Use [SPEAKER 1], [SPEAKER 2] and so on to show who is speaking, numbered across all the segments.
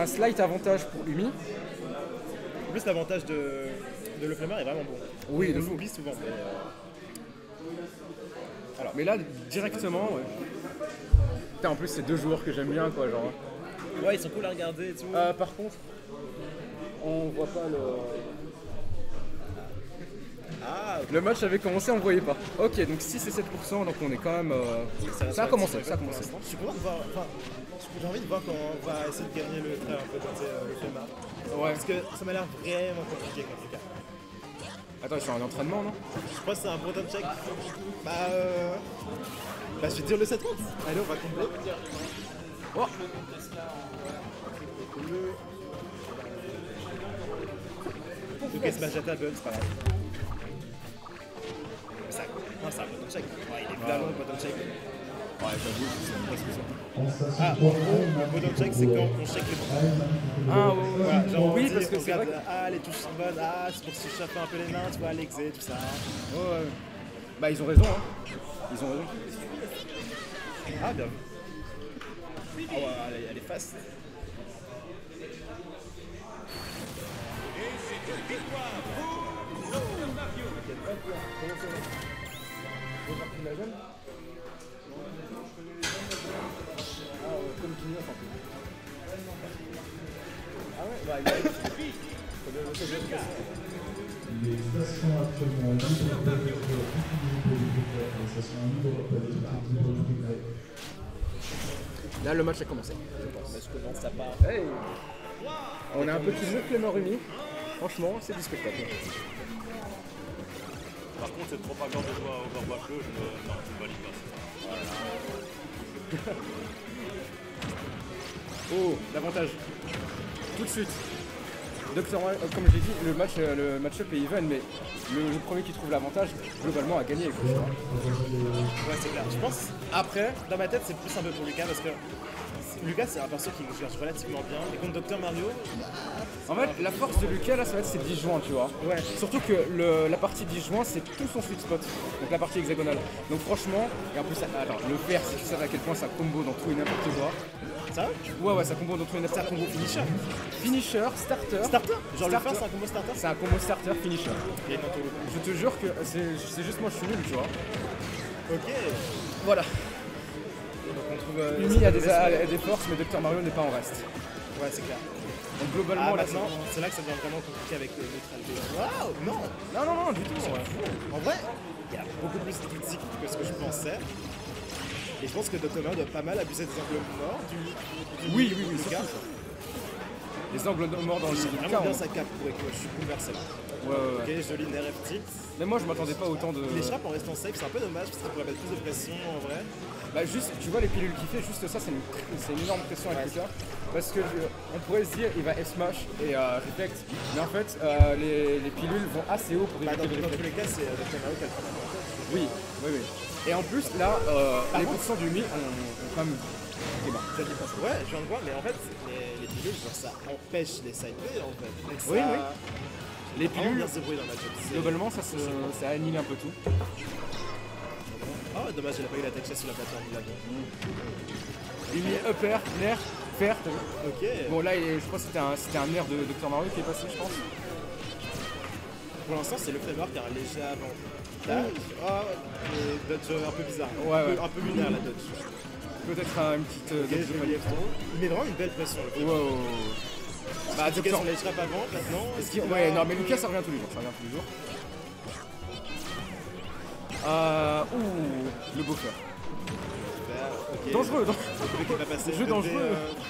[SPEAKER 1] un slight avantage pour Umi.
[SPEAKER 2] En plus, l'avantage de Leflemeur est vraiment bon.
[SPEAKER 1] Oui,
[SPEAKER 2] on
[SPEAKER 1] de fou.
[SPEAKER 2] l'oublie souvent.
[SPEAKER 1] Mais là, directement, ouais. Putain, en plus, c'est deux joueurs que j'aime bien, quoi, genre.
[SPEAKER 2] Ouais, ils sont cool à regarder et tout.
[SPEAKER 1] Par contre, on voit pas le...
[SPEAKER 2] Ah,
[SPEAKER 1] Le match avait commencé, on ne voyait pas. Ok, donc 6 et 7%, donc on est quand même... Ça a commencé, ça a commencé.
[SPEAKER 2] Je suis content de voir... Enfin, j'ai envie de voir comment on va essayer de gagner le trait un peu quand le Flemmard.
[SPEAKER 1] Ouais.
[SPEAKER 2] Parce que ça m'a l'air vraiment compliqué comme cas.
[SPEAKER 1] Attends, ils sont en entraînement, non?
[SPEAKER 2] Je crois que c'est un breton check. Bah, je vais dire le 7 contre. Allez, on va combler.
[SPEAKER 1] Oh.
[SPEAKER 2] Ok, c'est Majata Bug, c'est pas grave. Non, c'est un breton check. Ouais, il est violent le breton check.
[SPEAKER 1] Ouais, j'avoue, c'est pas ce que c'est.
[SPEAKER 2] Ah, en gros, le breton check, c'est quand on check les boutons.
[SPEAKER 1] Ah, ouais,
[SPEAKER 2] Voilà, genre
[SPEAKER 1] oui,
[SPEAKER 2] on dit,
[SPEAKER 1] parce que
[SPEAKER 2] on
[SPEAKER 1] c'est vrai
[SPEAKER 2] regarde, ah, les touches sont bonnes, ah, c'est pour s'échapper un peu les mains, tu vois, l'exé, tout ça.
[SPEAKER 1] Ouais. Bah, ils ont raison, hein. Ils ont raison.
[SPEAKER 2] Ah, bien vu. Ah ouais, elle est fast. Ah ouais, bah il a...
[SPEAKER 3] Les stations actuellement libres peuvent être utilisées pour les stations libres peuvent être utilisées pour le public.
[SPEAKER 1] Là, le match a commencé, je pense.
[SPEAKER 2] Mais je commence à part.
[SPEAKER 1] Hey. On a un petit Leflemeur uni. Franchement, c'est du spectacle.
[SPEAKER 4] Par contre, cette propagande de joie au Overwatch 2, non, je ne valide pas ça.
[SPEAKER 1] Oh, l'avantage. Tout de suite. Dr. Comme je l'ai dit, le match-up est even, mais le premier qui trouve l'avantage, globalement, a gagné. Quoi,
[SPEAKER 2] ouais, c'est clair. Je pense,
[SPEAKER 1] après,
[SPEAKER 2] dans ma tête, c'est plus un peu pour Lucas parce que Lucas, c'est un perso qui gère relativement bien. Et contre Dr. Mario,
[SPEAKER 1] en fait, la force de Lucas, là, ça va être ses disjoints, tu vois.
[SPEAKER 2] Ouais.
[SPEAKER 1] Surtout que la partie disjoint, c'est tout son sweet spot. Donc la partie hexagonale. Donc franchement, et en plus, attends, le vert, si tu sais à quel point ça combo dans tout et n'importe quoi.
[SPEAKER 2] ça
[SPEAKER 1] Ouais, ça combo dans tout et
[SPEAKER 2] c'est
[SPEAKER 1] n'importe
[SPEAKER 2] un
[SPEAKER 1] quoi.
[SPEAKER 2] combo finisher.
[SPEAKER 1] Finisher, starter.
[SPEAKER 2] Starter. Genre le
[SPEAKER 1] Starter.
[SPEAKER 2] faire, c'est un combo starter.
[SPEAKER 1] C'est un combo starter, finisher.
[SPEAKER 2] Et non, tout.
[SPEAKER 1] Je te jure que c'est juste moi, je suis nul, tu vois.
[SPEAKER 2] Ok.
[SPEAKER 1] Voilà.
[SPEAKER 2] Donc on trouve.
[SPEAKER 1] Umi a des forces, mais Dr. Mario n'est pas en reste.
[SPEAKER 2] Ouais, c'est clair.
[SPEAKER 1] Donc globalement, là,
[SPEAKER 2] maintenant, c'est là que ça devient vraiment compliqué avec le neutralité. Waouh, non.
[SPEAKER 1] Non, du tout.
[SPEAKER 2] En vrai, il y a beaucoup plus de critiques que ce que je pensais. Et je pense que Dr. Mario doit pas mal abuser des angles morts du
[SPEAKER 1] Oui,
[SPEAKER 2] Lucas.
[SPEAKER 1] surtout. Les angles morts dans le
[SPEAKER 2] J'aime
[SPEAKER 1] Lucas,
[SPEAKER 2] vraiment bien sa cape pour que je suis bouleversé là.
[SPEAKER 1] Ouais.
[SPEAKER 2] Ok, joli nerf FTX.
[SPEAKER 1] Mais moi, je m'attendais pas autant de...
[SPEAKER 2] Les trappes en restant safe, c'est un peu dommage parce qu'il pourrait mettre plus de pression en vrai.
[SPEAKER 1] Bah juste, tu vois les pilules qu'il fait, juste ça, c'est une énorme pression avec Lucas. Parce que on pourrait se dire, il va F-smash et reflect. Mais en fait, les pilules vont assez haut pour
[SPEAKER 2] Bah,
[SPEAKER 1] éviter de
[SPEAKER 2] dans tous
[SPEAKER 1] reflect.
[SPEAKER 2] les cas, c'est Dr. Mario qui a le premier avantage.
[SPEAKER 1] Oui. Et en plus, là, les pourcents du Mi ont quand même...
[SPEAKER 2] Ça dit pas ça. Ouais, je viens de voir, mais en fait, les pilules, genre, ça empêche les side play en fait. Donc,
[SPEAKER 1] Oui.
[SPEAKER 2] ça...
[SPEAKER 1] Les
[SPEAKER 2] Vraiment
[SPEAKER 1] pilules,
[SPEAKER 2] bien se débrouiller dans la match.
[SPEAKER 1] globalement, ça annule un peu tout.
[SPEAKER 2] Oh, dommage, elle a pas eu la tech chase sur la plateforme de l'avant.
[SPEAKER 1] Umi, upper, nerf, fer, t'as vu.
[SPEAKER 2] Ok.
[SPEAKER 1] Bon là, je crois que c'était un nerf de Dr. Mario qui est passé, je pense.
[SPEAKER 2] Pour l'instant, c'est le Flemmard qui a un léger avantage. Oh, et dodge un peu bizarre.
[SPEAKER 1] Ouais.
[SPEAKER 2] Un peu lunaire la dodge.
[SPEAKER 1] Peut-être une petite...
[SPEAKER 2] Ok, je vais il met vraiment une belle pression. Le
[SPEAKER 1] Wow. Bah,
[SPEAKER 2] Dr.
[SPEAKER 1] Dr.
[SPEAKER 2] on les trappe avant, maintenant.
[SPEAKER 1] Ouais, non, mais Lucas, ça revient tous les jours. Le beau fer.
[SPEAKER 2] Okay.
[SPEAKER 1] Dangereux,
[SPEAKER 2] Le qui va passer
[SPEAKER 1] jeu dangereux.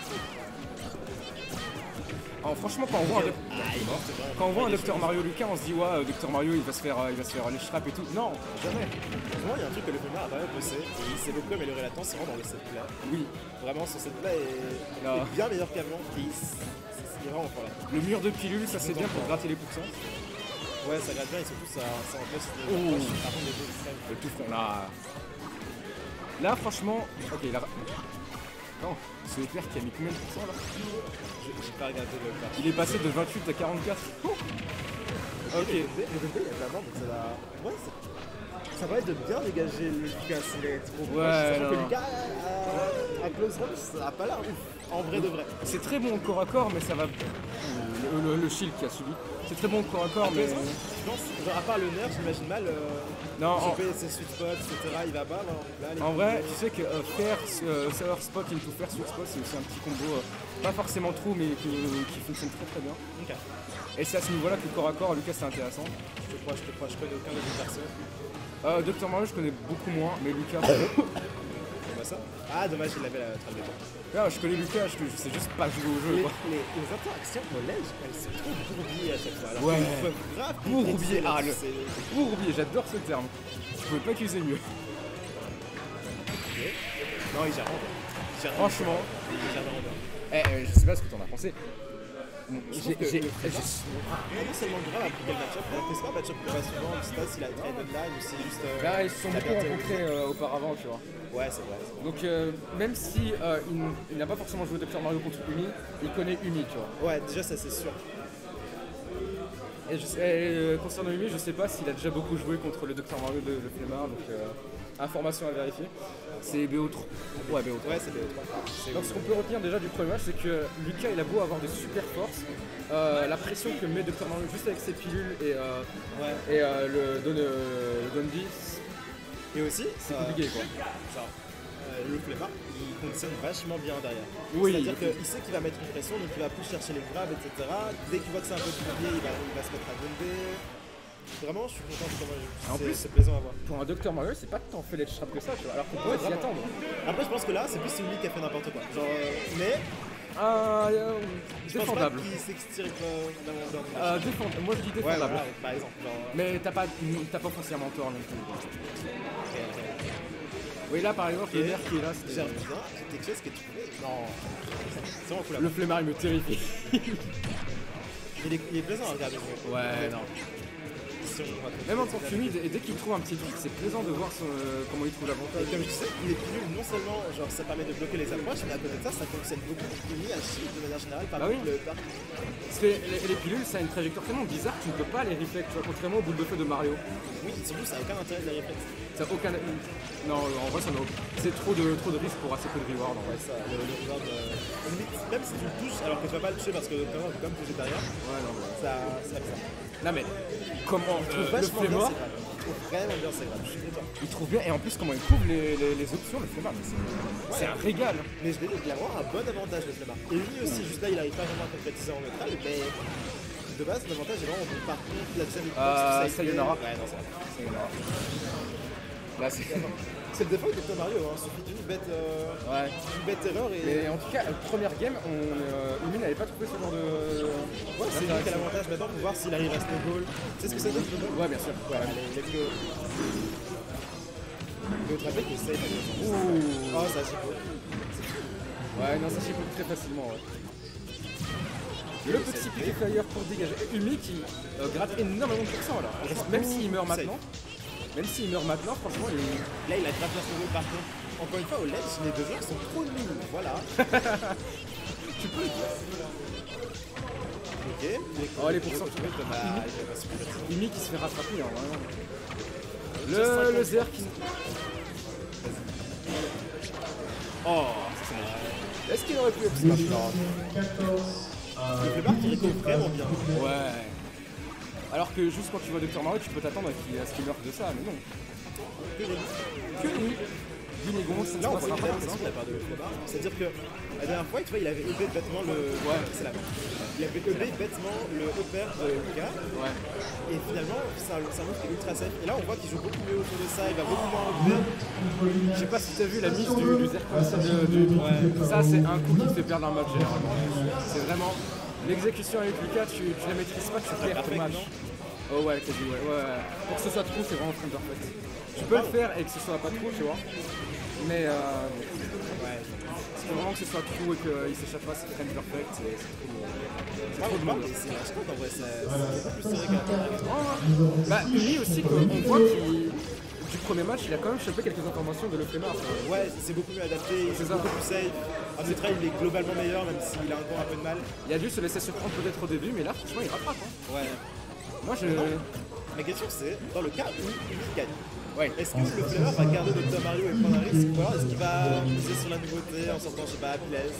[SPEAKER 1] Alors, franchement, quand on voit un Dr. Mario Lucas, on se dit ouais, Dr. Mario il va se faire les trappes et tout. Non, jamais.
[SPEAKER 2] Moi, il y a un truc que le Flemmard a pas mal bossé, et il sait beaucoup améliorer la latence vraiment dans le set play.
[SPEAKER 1] Oui.
[SPEAKER 2] Vraiment, son set play est bien meilleur qu'avant, et il est vraiment fort là.
[SPEAKER 1] Le mur de pilule, ça c'est bien pour gratter les pourcents.
[SPEAKER 2] Ouais, ça gratte bien et surtout ça empêche
[SPEAKER 1] le tout fond là. Là, franchement, ok, là. Non, c'est Leclerc qui a mis combien de pourcents là?
[SPEAKER 2] J'ai pas regardé le cas.
[SPEAKER 1] Il est passé de 28 à 44. Ok.
[SPEAKER 2] Le DP, il y a de la mort, donc ça va. Ouais, ça va être de bien dégager le Lucas, il est trop proche.
[SPEAKER 1] Ouais,
[SPEAKER 2] Sachant que
[SPEAKER 1] non.
[SPEAKER 2] Lucas, à close range, ça a pas l'air ouf. En vrai de vrai.
[SPEAKER 1] C'est très bon au corps à corps, mais ça va. Le shield qui a subi. C'est très bon au corps à corps, mais.
[SPEAKER 2] Je pense, genre à part le nerf, j'imagine mal
[SPEAKER 1] Non,
[SPEAKER 2] choper ses sweet spots, etc. Il va pas. Là,
[SPEAKER 1] en vrai, tu sais que faire Sour Spot into faire Sweet Spot, c'est aussi un petit combo, pas forcément true, mais qui fonctionne très très bien.
[SPEAKER 2] Ok.
[SPEAKER 1] Et c'est à ce niveau-là que le corps à corps, Lucas, c'est intéressant.
[SPEAKER 2] Je te crois, je connais aucun de vos persos.
[SPEAKER 1] Dr Mario, je connais beaucoup moins, mais Lucas.
[SPEAKER 2] C'est pas ça. Ah, dommage, il avait la trappe de temps.
[SPEAKER 1] Là, je connais Lucas, je sais juste pas jouer au jeu.
[SPEAKER 2] Les,
[SPEAKER 1] Quoi.
[SPEAKER 2] les interactions collège, elles sont trop bourbiées à chaque fois. Alors
[SPEAKER 1] Ouais.
[SPEAKER 2] qu'ils peuvent grave
[SPEAKER 1] Bourbier,
[SPEAKER 2] complexer,
[SPEAKER 1] ah,
[SPEAKER 2] c'est-
[SPEAKER 1] bourbier, j'adore ce terme. Je pouvais pas utiliser mieux.
[SPEAKER 2] Non, il gère vraiment.
[SPEAKER 1] Franchement.
[SPEAKER 2] Il gère vraiment bien.
[SPEAKER 1] Je sais pas ce que t'en as pensé.
[SPEAKER 2] Je trouve que non seulement grave après quel match-up, alors que c'est pas un match-up qu'on voit souvent, je sais pas s'il a trade deadline ou si c'est juste.
[SPEAKER 1] Là, ils se sont beaucoup rencontrés auparavant, tu vois.
[SPEAKER 2] Ouais, c'est vrai.
[SPEAKER 1] Donc, même si il n'a pas forcément joué Dr Mario contre Umi, il connaît Umi, tu vois.
[SPEAKER 2] Ouais, déjà, ça c'est sûr.
[SPEAKER 1] Et concernant Umi, je sais pas s'il a déjà beaucoup joué contre le Dr Mario de Flemmard, donc information à vérifier. C'est BO3. Ouais, BO3.
[SPEAKER 2] Ouais, c'est BO3.
[SPEAKER 1] Donc ce qu'on peut retenir déjà du premier match, c'est que Lucas il a beau avoir de super forces, la pression que met Dr Mario juste avec ses pilules et le Dondi,
[SPEAKER 2] Et aussi,
[SPEAKER 1] c'est compliqué quoi.
[SPEAKER 2] Le flemmard, il conditionne vachement bien derrière.
[SPEAKER 1] Oui.
[SPEAKER 2] C'est-à-dire qu'il sait qu'il va mettre une pression, donc il va plus chercher les grabs, etc. Dès qu'il voit que c'est un peu compliqué, il va se mettre à bomber. Vraiment, je suis content de comment
[SPEAKER 1] En plus,
[SPEAKER 2] c'est plaisant à voir.
[SPEAKER 1] Pour un Dr Mario, c'est pas tant fait l'edge trap que ça, tu vois, alors qu'on pourrait s'y
[SPEAKER 2] vraiment.
[SPEAKER 1] attendre.
[SPEAKER 2] Après, je pense que là, c'est plus Umi qui a fait n'importe quoi. Genre, mais
[SPEAKER 1] Défendable.
[SPEAKER 2] je pense pas qu'il s'extire d'un
[SPEAKER 1] Défendable. Moi je dis
[SPEAKER 2] Ouais,
[SPEAKER 1] défendable.
[SPEAKER 2] voilà, par exemple. Genre,
[SPEAKER 1] Mais t'as pas foncièrement tort non plus. Oui, là par exemple, le nerf qui est là, c'est
[SPEAKER 2] gère bien, c'est quelque chose que tu fais. Non, c'est vraiment cool.
[SPEAKER 1] le flemmard, il me terrifie.
[SPEAKER 2] Il est plaisant à regarder.
[SPEAKER 1] Ouais, non. Même en tant que humide, et dès qu'il trouve un petit truc, c'est plaisant de voir comment il trouve l'avantage.
[SPEAKER 2] Et comme je disais, les pilules, non seulement genre, ça permet de bloquer les approches, mais à côté de ça, ça fonctionne beaucoup pour Umi à chier de manière générale par
[SPEAKER 1] oui.
[SPEAKER 2] le dark.
[SPEAKER 1] Parce que les pilules, ça a une trajectoire tellement bizarre que tu ne peux pas les reflect, tu vois, contrairement au boule de feu de Mario.
[SPEAKER 2] Oui, surtout, ça n'a aucun intérêt de les réflexes.
[SPEAKER 1] Ça a aucun. Non, en vrai, ça n'a aucun. C'est trop de risques pour assez peu de reward en vrai.
[SPEAKER 2] Ça, le reward, limite, même si tu le touches alors que tu vas pas le toucher parce que quand même, comme toucher derrière,
[SPEAKER 1] Ouais, non, ouais.
[SPEAKER 2] ça bizarre.
[SPEAKER 1] Non, mais comment le
[SPEAKER 2] Vachement bien,
[SPEAKER 1] flemmard,
[SPEAKER 2] c'est grave. Je trouve vraiment bien, c'est grave. Je suis content.
[SPEAKER 1] il trouve bien, et en plus, comment il trouve les options, le flemmard, mais c'est un régal.
[SPEAKER 2] Mais je l'ai dit, il a vraiment un bon avantage, le flemmard. Et lui aussi, juste là, il arrive pas vraiment à concrétiser en métral, mais de base, l'avantage est vraiment bon. Par contre, la deuxième époque,
[SPEAKER 1] Sayonara.
[SPEAKER 2] Ouais, non, c'est vrai.
[SPEAKER 1] Sayonara. Là, c'est.
[SPEAKER 2] C'est le défaut de Dr Mario, hein. Suffit d'une bête erreur et.
[SPEAKER 1] Mais en tout cas, première game, Umi n'avait pas trouvé ce genre de.
[SPEAKER 2] Ouais, c'est lui qui a l'avantage maintenant pour voir s'il arrive à snowball. Tu sais ce que ça donne, snowball?
[SPEAKER 1] Ouais, bien sûr.
[SPEAKER 2] Ouais, allez, let's go. L'autre attaque, il save.
[SPEAKER 1] Ouh.
[SPEAKER 2] Oh, ça chip.
[SPEAKER 1] Ouais, non, ça chip très facilement. Ouais. Le petit piqué flyer pour dégager. Umi qui gratte énormément de pourcents là. Même s'il meurt maintenant. Même s'il meurt maintenant, franchement, il est.
[SPEAKER 2] Là, il a grave la snowball par contre. Encore une fois, au ledge, les deux joueurs sont trop nuls. Voilà.
[SPEAKER 1] Tu peux le dire.
[SPEAKER 2] Ok.
[SPEAKER 1] Oh, les pourcents. Umi qui se fait rattraper, hein, vraiment. Le Zer qui. Oh, ça c'est magique. Est-ce qu'il aurait pu être smash là?
[SPEAKER 2] Le flemmard qui récolte vraiment bien.
[SPEAKER 1] Ouais. Alors que juste quand tu vois Dr Mario, tu peux t'attendre à ce qu'il meure de ça, mais non. Que lui. Guinégon, ça ne
[SPEAKER 2] Là, on
[SPEAKER 1] se
[SPEAKER 2] voit
[SPEAKER 1] passera
[SPEAKER 2] une
[SPEAKER 1] pas comme ça.
[SPEAKER 2] de la part de flemmard. C'est-à-dire que la dernière fois, tu vois, il avait EP bêtement le.
[SPEAKER 1] Ouais.
[SPEAKER 2] C'est là. Il avait EP bêtement le upper de Lucas.
[SPEAKER 1] Ouais.
[SPEAKER 2] Et finalement, c'est un move qui est ultra safe. Et là, on voit qu'il joue beaucoup mieux autour de ça. Il va beaucoup moins en B.
[SPEAKER 1] Je sais pas si t'as vu la mise du Zerkon, ça c'est un coup qui te fait perdre un match généralement. C'est vraiment l'exécution avec Lucas, tu la maîtrises pas, tu perds ton match. Oh ouais, quasi ouais. Pour que ce soit trou, c'est vraiment frame perfect. Tu peux le faire et que ce soit pas trou, tu vois. Mais faut vraiment que ce soit trou et qu'il s'échappe pas, c'est frame perfect, c'est trop de monde.
[SPEAKER 2] C'est vachement en vrai, c'est beaucoup plus serré qu'un.
[SPEAKER 1] Bah Umi aussi, on voit qu'il. Du premier match, il a quand même chopé quelques informations de le flemmard.
[SPEAKER 2] Ouais, c'est beaucoup mieux adapté, c'est beaucoup plus safe. Arbitral, il est globalement meilleur, même s'il a encore un peu de mal.
[SPEAKER 1] Il a dû se laisser surprendre peut-être au début, mais là, franchement, il rattrape. Hein.
[SPEAKER 2] Ouais.
[SPEAKER 1] Moi, je.
[SPEAKER 2] Ma question, c'est dans le cas où il gagne,
[SPEAKER 1] Ouais.
[SPEAKER 2] Est-ce que le Flavor va garder Dr Mario et prendre un risque ou alors est-ce qu'il va miser sur la nouveauté en sortant, je sais pas, Piles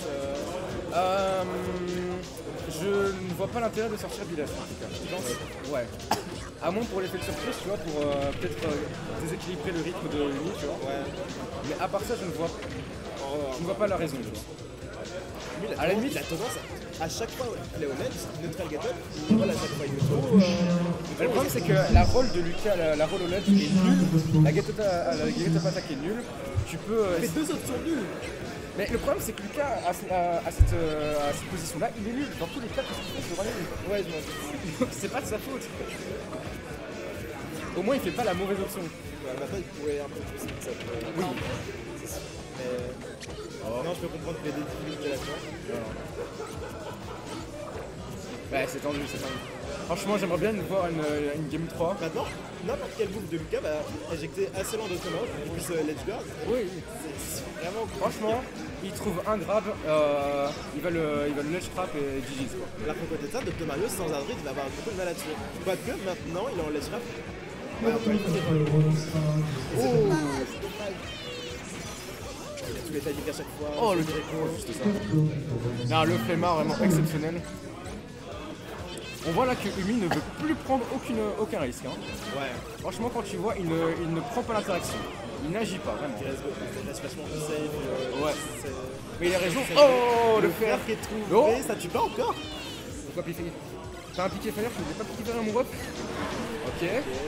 [SPEAKER 1] Je ne vois pas l'intérêt de sortir Bilas en tout cas. Ouais. À moins pour l'effet de surprise, tu vois, pour peut-être déséquilibrer le rythme de Umi, tu vois.
[SPEAKER 2] Ouais.
[SPEAKER 1] Mais à part ça, je ne vois pas la raison. Tu vois.
[SPEAKER 2] Lui,
[SPEAKER 1] À la limite,
[SPEAKER 2] il a tendance à chaque fois qu'il est honnête, neutral get-up, il roll à chaque fois. Il met trop.
[SPEAKER 1] mais le problème, c'est que la rôle de Lucas, la rôle honnête est nulle. La get-up attack est nulle. Tu peux.
[SPEAKER 2] Il fait deux options nulles.
[SPEAKER 1] Mais le problème, c'est que Lucas, à cette position-là, il est nul. Dans tous les cas, tout ce qu'il fait, c'est vraiment nul.
[SPEAKER 2] Ouais, je m'en dis.
[SPEAKER 1] Donc, c'est pas de sa faute. Au moins, il fait pas la mauvaise option.
[SPEAKER 2] Ouais, maintenant, il pourrait un peu plus ça.
[SPEAKER 1] Oui.
[SPEAKER 2] Non, je peux comprendre qu'il y ait des difficultés là-dedans.
[SPEAKER 1] Ouais, c'est tendu. Franchement, j'aimerais bien voir une Game 3.
[SPEAKER 2] Maintenant, n'importe quel move de Lucas va injecter assez loin de son pour qu'il puisse l'edge guard.
[SPEAKER 1] Oui.
[SPEAKER 2] C'est vraiment
[SPEAKER 1] Franchement, il trouve un grab, il va le ledge trap et GG's quoi.
[SPEAKER 2] alors qu'à côté de ça, Dr Mario sans Aldrid, il va avoir beaucoup de mal là-dessus. Quoique maintenant, il est en ledge trap. Ouais, encore une fois, il a tous les timings à chaque fois.
[SPEAKER 1] Oh le juste ça. Non, le flemmard vraiment exceptionnel. On voit là que Umi ne veut plus prendre aucun risque. Hein.
[SPEAKER 2] Ouais.
[SPEAKER 1] Franchement, quand tu vois, il ne prend pas l'interaction. Il n'agit pas, vraiment.
[SPEAKER 2] Il reste vachement plus safe.
[SPEAKER 1] Ouais. Mais il a raison.
[SPEAKER 2] C'est
[SPEAKER 1] Oh, le
[SPEAKER 2] le
[SPEAKER 1] fer.
[SPEAKER 2] fer qui est trouvé,
[SPEAKER 1] Oh.
[SPEAKER 2] ça tue pas encore.
[SPEAKER 1] Pourquoi piquer? T'as un piqué fire, je ne vais pas piquer fire mon rep. Ok.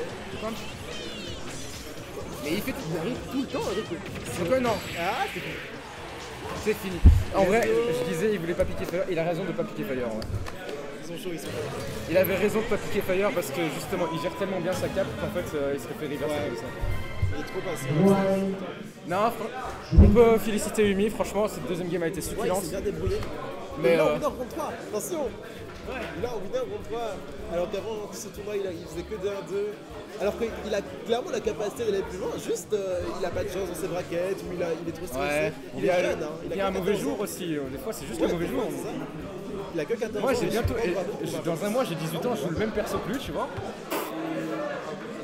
[SPEAKER 1] Mais il arrive tout le temps, Rico. Donc non,
[SPEAKER 2] Ah, c'est cool.
[SPEAKER 1] c'est fini. En vrai, je disais, il voulait pas piquer fire. Il a raison de pas piquer fire. Ouais.
[SPEAKER 2] Ils sont chauds, ils sont chauds.
[SPEAKER 1] Il avait raison de pas piquer fire parce que justement, il gère tellement bien sa cape qu'en fait, il se fait reverse comme ça.
[SPEAKER 2] Il est trop patient.
[SPEAKER 1] Non, on peut féliciter Umi. Franchement, cette deuxième game a été
[SPEAKER 2] Ouais, il
[SPEAKER 1] succulente.
[SPEAKER 2] s'est bien débrouillé.
[SPEAKER 1] Mais,
[SPEAKER 2] Mais là, on winner contre 3, attention. Là, on winner contre 3. Alors qu'avant, ce tournoi, il faisait que 2-1-2. Alors qu'il a clairement la capacité d'aller plus loin, juste il a pas de chance dans ses braquettes ou il est trop stressé.
[SPEAKER 1] Ouais,
[SPEAKER 2] Il est jeune, hein.
[SPEAKER 1] il y a un mauvais jour aussi. Des fois, c'est juste
[SPEAKER 2] Ouais,
[SPEAKER 1] un mauvais jour.
[SPEAKER 2] c'est ça. Il a que 14 ans.
[SPEAKER 1] Moi, j'ai bientôt.
[SPEAKER 2] Bravo, bravo.
[SPEAKER 1] Dans un mois, j'ai 18 ans, je joue le même perso plus, tu vois.